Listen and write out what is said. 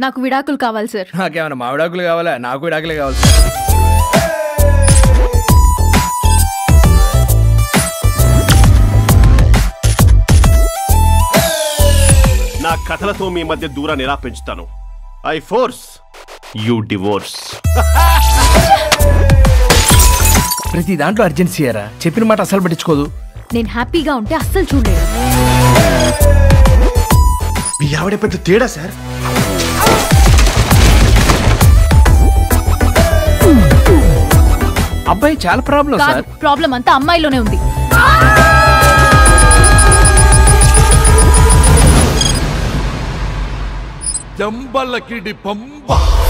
నాకు విడాకులు కావాలి సార్. నాకేమన్నా మా విడాకులు కావాలా? నాకు విడాకులే కావాలి సార్. నా కథలతో మీ మధ్య దూరాన్ని ఎలా పెంచుతాను? I force you divorce. ప్రతి దాంట్లో అర్జెన్సీ అరా, చెప్పిన మాట అసలు పట్టించుకోదు. నేను హ్యాపీగా ఉంటే అస్సలు చూడలేదు. మీ ఆవిడ పెద్ద తేడా సార్. అబ్బాయి చాలా ప్రాబ్లం సార్. ప్రాబ్లం అంతా అమ్మాయిలోనే ఉంది. Jamba Lakidi Pamba.